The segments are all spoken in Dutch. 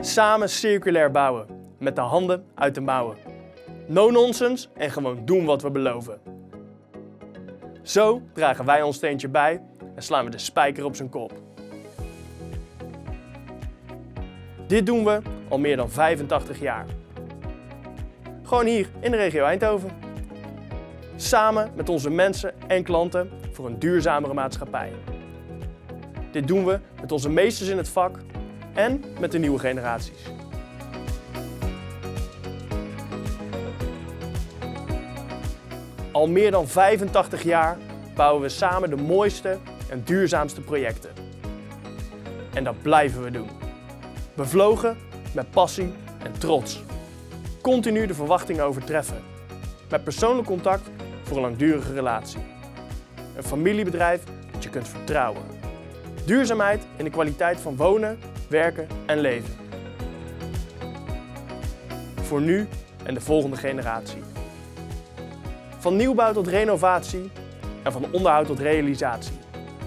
Samen circulair bouwen, met de handen uit de mouwen. No nonsense en gewoon doen wat we beloven. Zo dragen wij ons steentje bij en slaan we de spijker op zijn kop. Dit doen we al meer dan 85 jaar. Gewoon hier in de regio Eindhoven. Samen met onze mensen en klanten voor een duurzamere maatschappij. Dit doen we met onze meesters in het vak en met de nieuwe generaties. Al meer dan 85 jaar bouwen we samen de mooiste en duurzaamste projecten. En dat blijven we doen. Bevlogen, met passie en trots. Continu de verwachtingen overtreffen. Met persoonlijk contact voor een langdurige relatie. Een familiebedrijf dat je kunt vertrouwen. Duurzaamheid in de kwaliteit van wonen, werken en leven. Voor nu en de volgende generatie. Van nieuwbouw tot renovatie en van onderhoud tot realisatie.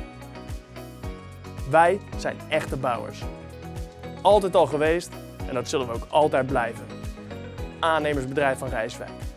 Wij zijn echte bouwers. Altijd al geweest en dat zullen we ook altijd blijven. Aannemersbedrijf van Rijswijk.